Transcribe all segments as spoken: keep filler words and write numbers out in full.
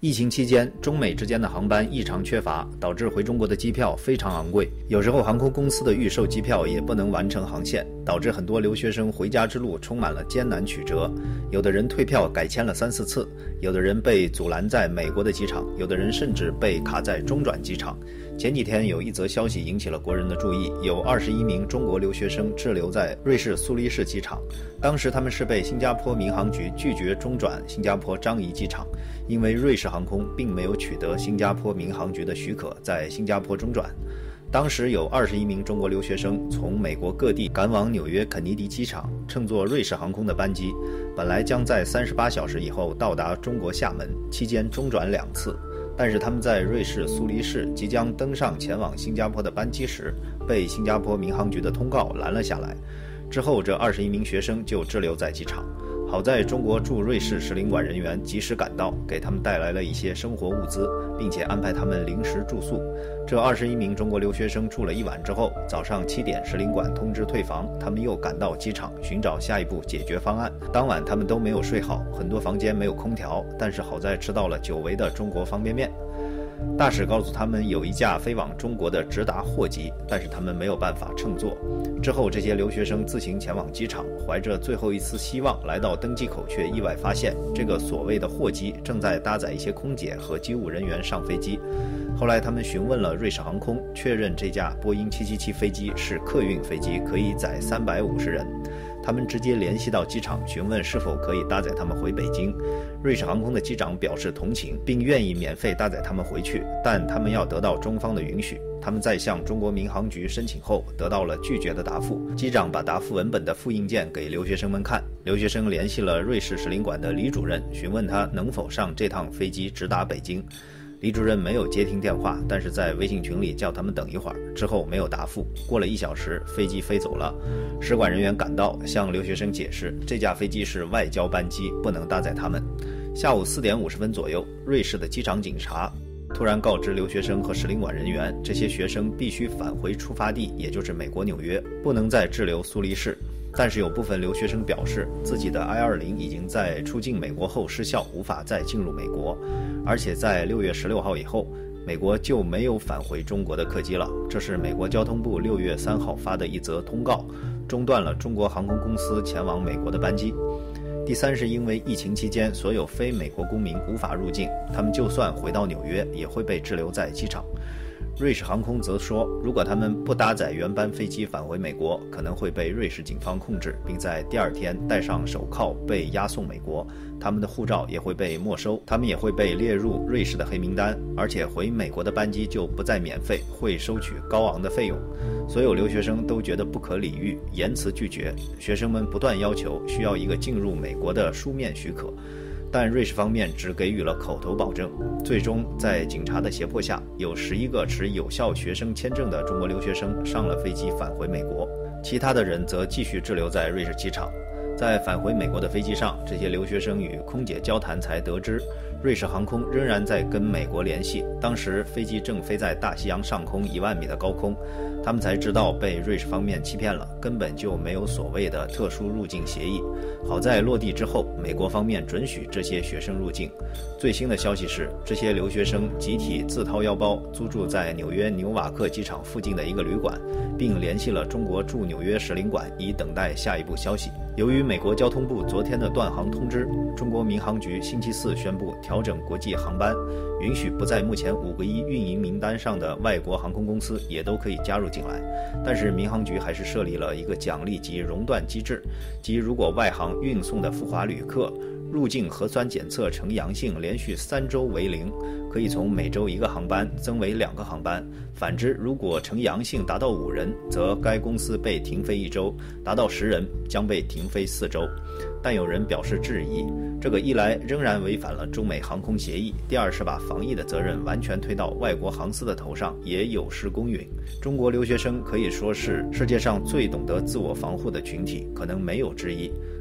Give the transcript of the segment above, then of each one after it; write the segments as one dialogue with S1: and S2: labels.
S1: 疫情期间，中美之间的航班异常缺乏，导致回中国的机票非常昂贵。有时候航空公司的预售机票也不能完成航线，导致很多留学生回家之路充满了艰难曲折。有的人退票改签了三四次，有的人被阻拦在美国的机场，有的人甚至被卡在中转机场。前几天有一则消息引起了国人的注意，有二十一名中国留学生滞留在瑞士苏黎世机场。当时他们是被新加坡民航局拒绝中转新加坡樟宜机场，因为瑞士航空并没有取得新加坡民航局的许可在新加坡中转。当时有二十一名中国留学生从美国各地赶往纽约肯尼迪机场，乘坐瑞士航空的班机，本来将在三十八小时以后到达中国厦门，期间中转两次。但是他们在瑞士苏黎世即将登上前往新加坡的班机时，被新加坡民航局的通告拦了下来。之后这二十一名学生就滞留在机场。好在中国驻瑞士使领馆人员及时赶到，给他们带来了一些生活物资，并且安排他们临时住宿。这二十一名中国留学生住了一晚之后，早上七点使领馆通知退房，他们又赶到机场寻找下一步解决方案。当晚他们都没有睡好，很多房间没有空调，但是好在吃到了久违的中国方便面。大使告诉他们有一架飞往中国的直达货机，但是他们没有办法乘坐。之后这些留学生自行前往机场，怀着最后一丝希望来到登机口，却意外发现这个所谓的货机正在搭载一些空姐和机务人员上飞机。后来他们询问了瑞士航空，确认这架波音七七七飞机是客运飞机，可以载三百五十人。他们直接联系到机场询问是否可以搭载他们回北京。瑞士航空的机长表示同情，并愿意免费搭载他们回去，但他们要得到中方的允许。他们在向中国民航局申请后得到了拒绝的答复。机长把答复文本的复印件给留学生们看，留学生联系了瑞士使领馆的李主任，询问他能否上这趟飞机直达北京。李主任没有接听电话，但是在微信群里叫他们等一会儿，之后没有答复。过了一小时，飞机飞走了。使馆人员赶到，向留学生解释，这架飞机是外交班机，不能搭载他们。下午四点五十分左右，瑞士的机场警察突然告知留学生和使领馆人员，这些学生必须返回出发地，也就是美国纽约，不能再滞留苏黎世。但是有部分留学生表示，自己的 I 二零 已经在出境美国后失效，无法再进入美国，而且在六月十六号以后，美国就没有返回中国的客机了。这是美国交通部六月三号发的一则通告，中断了中国航空公司前往美国的班机。第三是因为疫情期间所有非美国公民无法入境，他们就算回到纽约也会被滞留在机场。瑞士航空则说，如果他们不搭载原班飞机返回美国，可能会被瑞士警方控制，并在第二天戴上手铐被押送美国，他们的护照也会被没收，他们也会被列入瑞士的黑名单，而且回美国的班机就不再免费，会收取高昂的费用。所有留学生都觉得不可理喻，严词拒绝。学生们不断要求需要一个进入美国的书面许可，但瑞士方面只给予了口头保证。最终在警察的胁迫下，有十一个持有效学生签证的中国留学生上了飞机返回美国，其他的人则继续滞留在瑞士机场。在返回美国的飞机上，这些留学生与空姐交谈才得知，瑞士航空仍然在跟美国联系。当时飞机正飞在大西洋上空一万米的高空，他们才知道被瑞士方面欺骗了，根本就没有所谓的特殊入境协议。好在落地之后，美国方面准许这些学生入境。最新的消息是，这些留学生集体自掏腰包租住在纽约纽瓦克机场附近的一个旅馆，并联系了中国驻纽约使领馆，以等待下一步消息。由于美国交通部昨天的断航通知，中国民航局星期四宣布调整国际航班，允许不在目前五个一运营名单上的外国航空公司也都可以加入进来。但是民航局还是设立了一个奖励及熔断机制，即如果外航运送的赴华旅客入境核酸检测呈阳性，连续三周为零，可以从每周一个航班增为两个航班。反之，如果呈阳性达到五人，则该公司被停飞一周，达到十人将被停飞四周。但有人表示质疑，这个一来仍然违反了中美航空协议，第二是把防疫的责任完全推到外国航司的头上，也有失公允。中国留学生可以说是世界上最懂得自我防护的群体，可能没有之一。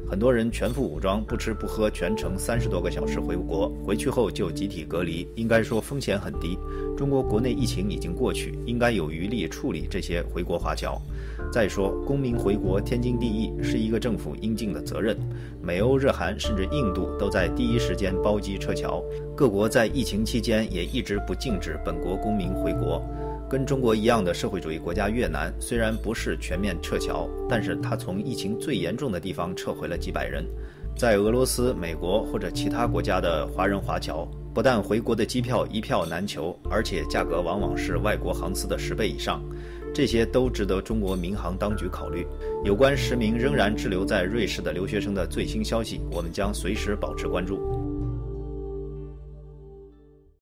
S1: 很多人全副武装，不吃不喝，全程三十多个小时回国，回去后就集体隔离，应该说风险很低。中国国内疫情已经过去，应该有余力处理这些回国华侨。再说，公民回国天经地义，是一个政府应尽的责任。美欧、日韩甚至印度都在第一时间包机撤侨，各国在疫情期间也一直不禁止本国公民回国。跟中国一样的社会主义国家越南，虽然不是全面撤侨，但是它从疫情最严重的地方撤回了几百人。在俄罗斯、美国或者其他国家的华人华侨，不但回国的机票一票难求，而且价格往往是外国航司的十倍以上，这些都值得中国民航当局考虑。有关十名仍然滞留在瑞士的留学生的最新消息，我们将随时保持关注。